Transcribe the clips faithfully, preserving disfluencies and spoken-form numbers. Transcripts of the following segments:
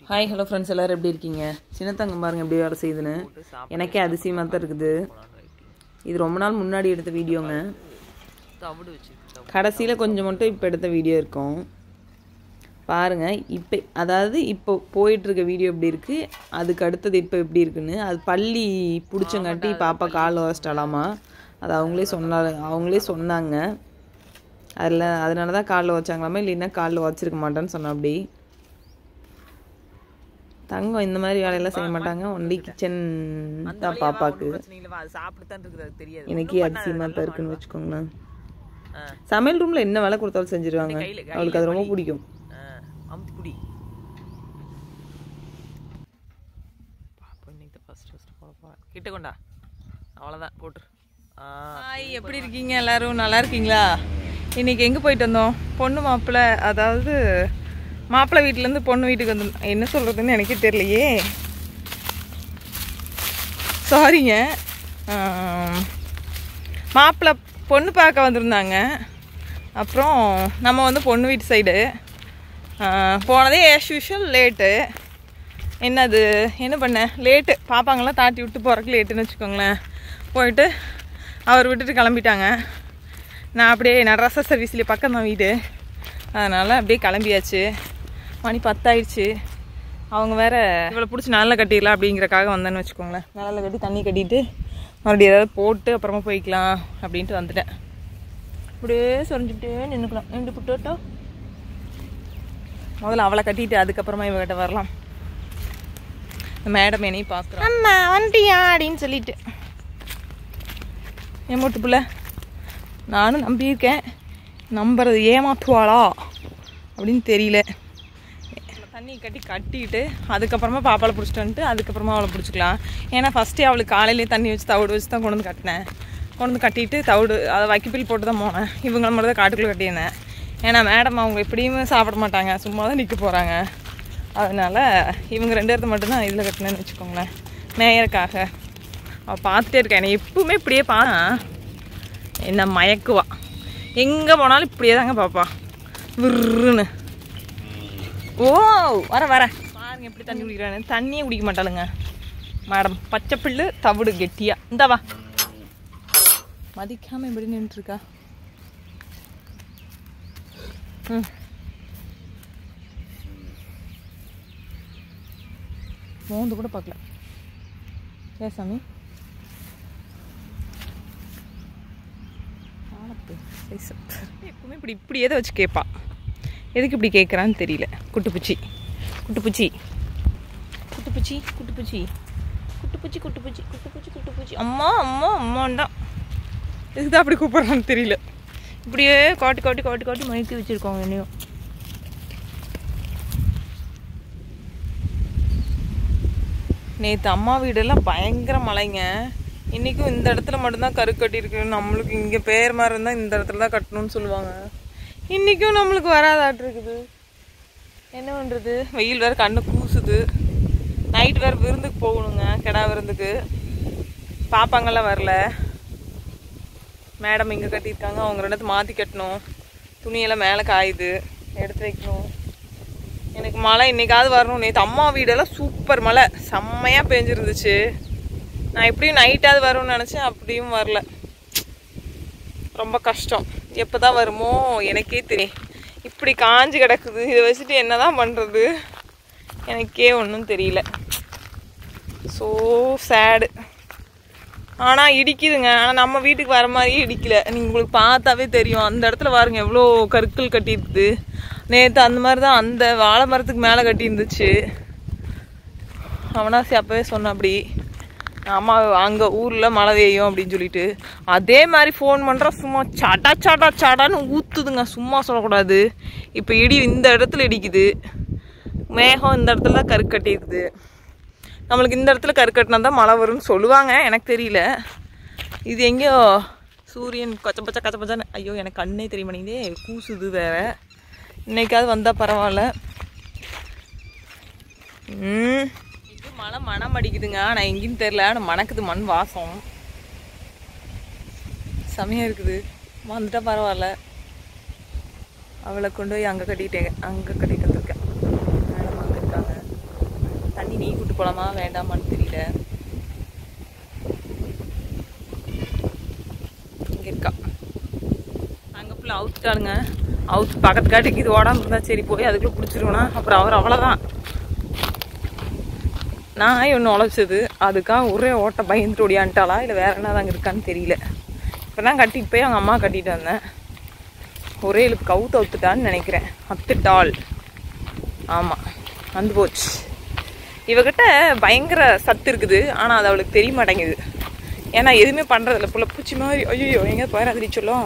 Hi hello friends, எல்லோரும் எப்படி இருக்கீங்க? சின்ன தங்கம் பாருங்கள் எப்படி வேலை செய்யுதுன்னு. எனக்கே அதிசயமாக தான் இருக்குது. இது ரொம்ப நாள் முன்னாடி எடுத்த வீடியோங்க. கடைசியில் கொஞ்சம் மட்டும் இப்போ எடுத்த வீடியோ இருக்கும் பாருங்கள். இப்போ அதாவது இப்போ போயிட்டுருக்க வீடியோ எப்படி இருக்குது, அதுக்கு அடுத்தது இப்போ எப்படி இருக்குன்னு. அது பள்ளி பிடிச்சங்காட்டி பாப்பா கால் வச்சிட்டாலாமா, அது அவங்களே சொன்னா அவங்களே சொன்னாங்க. அதில் அதனால தான் காலில் வச்சாங்களாமா, இல்லைன்னா காலில் வச்சிருக்க மாட்டேன்னு சொன்னா. அப்படி தங்கம் இந்த மாதிரி வேலையெல்லாம் செய்ய மாட்டாங்க. ஒன்லி கிச்சன் தான் பாப்பாக்கு. எனக்கே அதிசயமாக தான் இருக்குன்னு வச்சுக்கோங்களேன். சமையல் ரூமில் என்ன வேலை கொடுத்தாலும் செஞ்சிருவாங்க. அவளுக்கு அது ரொம்ப பிடிக்கும். கிட்ட கொண்டா அவ்வளோதான் போட்டு. ஹாய், எப்படி இருக்கீங்க எல்லாரும்? நல்லா இருக்கீங்களா? இன்னைக்கு எங்கே போயிட்டு வந்தோம்? பொண்ணு மாப்பிள்ளை, அதாவது மாப்பிள்ளை வீட்டிலேருந்து பொண்ணு வீட்டுக்கு வந்து என்ன சொல்கிறதுன்னு எனக்கே தெரியலையே, சாரிங்க. மாப்பிள்ளை பொண்ணு பார்க்க வந்திருந்தாங்க. அப்புறம் நம்ம வந்து பொண்ணு வீட்டு சைடு போனதே ஆஸ் யூஷுவல் லேட்டு. என்னது என்ன பண்ணேன், லேட்டு. பாப்பாங்கெல்லாம் தாட்டி விட்டு போகிறக்கு லேட்டுன்னு வச்சுக்கோங்களேன். போயிட்டு அவர் விட்டுட்டு கிளம்பிட்டாங்க. நான் அப்படியே நடராசா சர்வீஸ்லேயே பக்கம் தான் வீடு, அதனால் அப்படியே கிளம்பியாச்சு. மணி பத்தாயிடுச்சு. அவங்க வேறு இவ்வளோ பிடிச்சி நிழலில் கட்டிடலாம் அப்படிங்கிறக்காக வந்தேன்னு வச்சுக்கோங்களேன். நிழலில் கட்டி தண்ணி கட்டிட்டு மறுபடியும் ஏதாவது போட்டு அப்புறமா போய்க்கலாம் அப்படின்ட்டு வந்துட்டேன். அப்படியே சொரிஞ்சுக்கிட்டே நின்றுக்கலாம். நின்று புட்டோட்டோ முதல்ல அவளை கட்டிட்டு அதுக்கப்புறமா இவகிட்ட வரலாம். மேடம் என்னையும் பார்க்குறோம். அம்மா வந்துட்டியா அப்படின்னு சொல்லிட்டு என் மூட்டு பிள்ளை. நானும் நம்பியிருக்கேன், நம்புறது ஏமாத்துவாளா அப்படின்னு தெரியல. தண்ணி கட்டி கட்டிட்டு அதுக்கப்புறமா பாப்பாவை பிடிச்சிட்டு வந்துட்டு அதுக்கப்புறமா அவளை பிடிச்சிக்கலாம். ஏன்னா ஃபஸ்ட்டே அவளுக்கு காலையிலேயே தண்ணி வச்சு தவிடு வச்சு தான் கொண்டு வந்து கட்டினேன். கொண்டு வந்து கட்டிட்டு தவிடு அதை வைக்கப்பில் போட்டு தான் போனேன். இவங்கள மட்டும் தான் காட்டுக்குள்ளே கட்டியிருந்தேன். ஏன்னா மேடம் அவங்க எப்படியுமே சாப்பிட மாட்டாங்க, சும்மா தான் நிற்க போகிறாங்க. அதனால் இவங்க ரெண்டு இடத்த மட்டும்தான் இதில் கட்டினேன்னு வச்சுக்கோங்களேன், மேயறக்காக. அவள் பார்த்துட்டே இருக்கேன். என்னை எப்பவுமே இப்படியே பா என்ன மயக்குவா. எங்கே போனாலும் இப்படியே தாங்க பாப்பா, விருன்னு. ஓ வர வர பாருங்க எப்படி தண்ணி குடிக்கிறானு. தண்ணியே குடிக்க மாட்டாளுங்க மேடம். பச்சை பிள்ளு தவிடு கெட்டியா. இந்தாவா மதிக்காமல் எப்படி நின்றுருக்கா. ம் மோந்து கூட பார்க்கல. ஏ சாமி, எப்பவுமே இப்படி இப்படி எதை வச்சு கேட்பா. எதுக்கு இப்படி கேட்குறான்னு தெரியல. குட்டுப்பூச்சி குட்டுப்பூச்சி குட்டுப்பூச்சி குட்டுப்பூச்சி குட்டுப்பூச்சி குட்டுப்பூச்சி குட்டுப்பூச்சி குட்டுப்பூச்சி அம்மா அம்மா அம்மாண்டான். எதுக்கு தான் அப்படி கூப்பிட்றான்னு தெரியல. இப்படியே காட்டி காட்டி காட்டி காட்டி மயக்கி வச்சுருக்கோங்க என்னையும். நேற்று அம்மா வீடெல்லாம் பயங்கர மழைங்க. இன்றைக்கும் இந்த இடத்துல மட்டும்தான் கரு கட்டியிருக்கு. நம்மளுக்கு இங்கே பேர் மாதிரி இருந்தால் இந்த இடத்துல தான் கட்டணும்னு சொல்லுவாங்க. இன்றைக்கும் நம்மளுக்கு வராதாட்டு இருக்குது. என்ன பண்ணுறது, வெயில் வேறு கண்ணு கூசுது. நைட்டு வேறு விருந்துக்கு போகணுங்க, கிடா விருந்துக்கு. பாப்பாங்கெல்லாம் வரல. மேடம் இங்கே கட்டியிருக்காங்க, அவங்க ரெண்டு மாற்றி கட்டணும். துணியெல்லாம் மேலே காயுது, எடுத்து வைக்கணும். எனக்கு மழை இன்றைக்காவது வரணும். நேற்று அம்மா வீடெல்லாம் சூப்பர் மழை, செம்மையாக பெஞ்சிருந்துச்சு. நான் எப்படியும் நைட்டாவது வரும்னு நினச்சேன், அப்படியும் வரல. ரொம்ப கஷ்டம். எப்போ தான் வருமோ எனக்கே தெரியும். இப்படி காஞ்சி கிடக்குது. இதை வச்சுட்டு என்ன தான் பண்ணுறது எனக்கே ஒன்றும் தெரியல. So sad. ஆனால் இடிக்குதுங்க. ஆனால் நம்ம வீட்டுக்கு வர மாதிரியே இடிக்கல. நீங்கள் உங்களுக்கு பார்த்தாவே தெரியும். அந்த இடத்துல பாருங்க எவ்வளோ கற்கள் கட்டியிருக்குது. நேற்று அந்த மாதிரி தான் அந்த வாழை மரத்துக்கு மேலே கட்டியிருந்துச்சு. அவனாசி அப்போவே சொன்ன அப்படி, அம்மா அங்கே ஊரில் மழை பெய்யும் அப்படின்னு சொல்லிட்டு. அதே மாதிரி ஃபோன் பண்ணுறா, சும்மா சடா சடா சடான்னு ஊற்றுதுங்க. சும்மா சொல்லக்கூடாது. இப்போ இடி இந்த இடத்துல இடிக்குது. மேகம் இந்த இடத்துல கரு கட்டியிருக்குது. நம்மளுக்கு இந்த இடத்துல கரு கட்டினா தான் மழை வரும்னு சொல்லுவாங்க, எனக்கு தெரியல. இது எங்கேயோ சூரியன் கொச்ச பச்சை கச்ச பச்சான்னு. ஐயோ எனக்கு கண்ணே தெரிய மாட்டேங்குதே, கூசுது வேறு. இன்னைக்காவது வந்தால் பரவாயில்ல. ம் மழை மனம் அடிக்குதுங்க. ஆனால் எங்கேன்னு தெரில, ஆனால் மணக்குது. மண் வாசம் செமையாக இருக்குது. வந்துட்டா பரவாயில்ல. அவளை கொண்டு போய் அங்கே கட்டிட்டேங்க, அங்கே கட்டிட்டு வந்திருக்கேன். மேடம் அங்கே இருக்காங்க. எடுத்துகிட்டு போகலாமா வேண்டாமான்னு தெரியல. இங்கே இருக்கா அங்கே ஃபுல்லாக அவுத்துட்டாளுங்க. அவுத்து பக்கத்து காட்டுக்கு இது ஓடாமல் இருந்தால் சரி போய் அதுக்குள்ளே பிடிச்சிருவோன்னா அப்புறம் அவர் அவ்வளோதான். நான் ஒன்று உழைச்சது அதுக்காக ஒரே ஓட்ட பயந்துட்டு ஓடியான்ட்டாளா இல்லை வேற என்ன அங்கே இருக்கான்னு தெரியல. இப்போ தான் கட்டிட்டு போய் அவங்க அம்மா கட்டிட்டு வந்தேன். ஒரே இழுப்பு கவுத்து அவுத்துட்டான்னு நினைக்கிறேன். அத்துட்டாள். ஆமாம் வந்து போச்சு. இவகிட்ட பயங்கர சத்து இருக்குது ஆனால் அது அவளுக்கு தெரிய மாட்டேங்குது. ஏன்னா எதுவுமே பண்ணுறதில்ல. புள்ள பூச்சி மாதிரி ஐயோ எங்கே போயிடாதிரி சொல்லும்.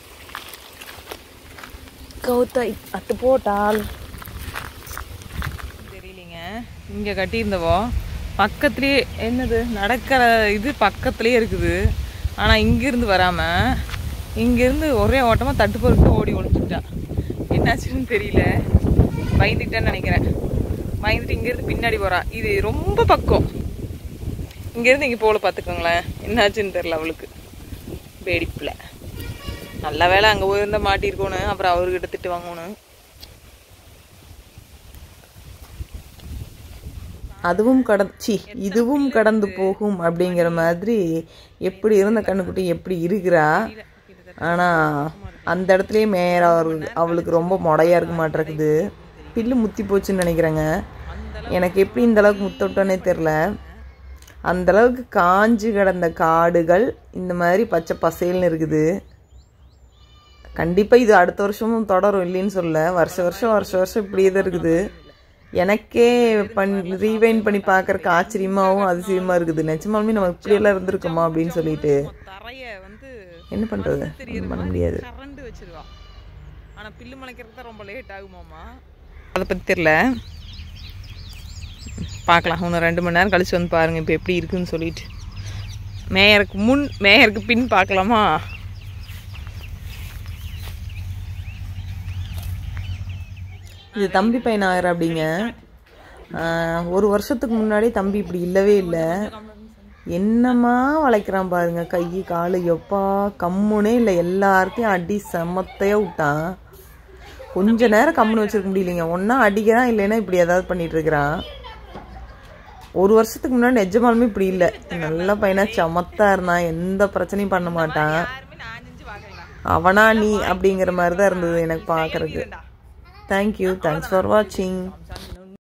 கவுத்தாய் அத்து போட்டாள் தெரியலிங்க. இங்கே கட்டியிருந்தவோ பக்கத்துலேயே என்னது நடக்கிற இது பக்கத்துலேயே இருக்குது. ஆனால் இங்கேருந்து வராமல் இங்கேருந்து ஒரே ஓட்டமாக தட்டு பொறுத்து ஓடி ஒழிச்சுட்டா. என்னாச்சுன்னு தெரியல. பயந்துக்கிட்டேன்னு நினைக்கிறேன். பயந்துட்டு இங்கேருந்து பின்னாடி போகிறா. இது ரொம்ப பக்கம். இங்கேருந்து இங்கே போல பார்த்துக்கோங்களேன். என்னாச்சுன்னு தெரில அவளுக்கு. பேடிப்பில் நல்ல வேலை அங்கே போயிருந்தா மாட்டிருக்கணும். அப்புறம் அவர்கிட்ட திட்டு வாங்கணும். அதுவும் கடந்துச்சு இதுவும் கடந்து போகும் அப்படிங்கிற மாதிரி எப்படி இருந்த கண்ணுக்குட்டி எப்படி இருக்கிறா. ஆனால் அந்த இடத்துலயே மேயரா அவளுக்கு ரொம்ப மொடையாக இருக்க மாட்டேருக்குது. பில்லு முத்தி போச்சுன்னு நினைக்கிறேங்க. எனக்கு எப்படி இந்த அளவுக்கு முத்தோட்டோன்னே தெரில. அந்தளவுக்கு காஞ்சு கிடந்த காடுகள் இந்த மாதிரி பச்சை பசேல்னு இருக்குது. கண்டிப்பாக இது அடுத்த வருஷமும் தொடரும் இல்லைன்னு சொல்ல. வருஷ வருஷம் வருஷ வருஷம் இப்படியே தான் இருக்குது. எனக்கே பண் ரீவைன் பண்ணி பார்க்கறக்கு ஆச்சரியமாகவும் அதிசயமாக இருக்குது. நிஜமாலுமே நம்ம இப்படியெல்லாம் இருந்திருக்கோமா அப்படின்னு சொல்லிட்டு. என்ன பண்ணுறது பண்ண முடியாது. ஆனால் பில்லு முளைக்கிறது தான் ரொம்ப லேட் ஆகுமாம்மா. அதை பற்றி தெரில. பார்க்கலாம் இன்னும் ரெண்டு மணி நேரம் கழிச்சு வந்து பாருங்கள் இப்போ எப்படி இருக்குன்னு சொல்லிட்டு. மேயருக்கு முன் மேயருக்கு பின் பார்க்கலாமா. இது தம்பி பையன் ஆகிற அப்படிங்க. ஒரு வருஷத்துக்கு முன்னாடி தம்பி இப்படி இல்லவே இல்லை. என்னமா வளைக்கிறான் பாருங்க. கை காலு எப்பா கம்முனே இல்லை. எல்லாருக்கையும் அடி செம்மத்தையாக விட்டான். கொஞ்ச நேரம் கம்முன்னு வச்சிருக்க முடியலைங்க. ஒன்றா அடிக்கிறான் இல்லைன்னா இப்படி ஏதாவது பண்ணிட்டு இருக்கிறான். ஒரு வருஷத்துக்கு முன்னாடி நிஜமாலுமே இப்படி இல்லை. நல்ல பையனா சமத்தா இருந்தான். எந்த பிரச்சனையும் பண்ண மாட்டான். அவனா நீ அப்படிங்கிற மாதிரி தான் இருந்தது எனக்கு பார்க்கறதுக்கு. தேங்க்யூ. தேங்க்ஸ் ஃபார் வாட்சிங்.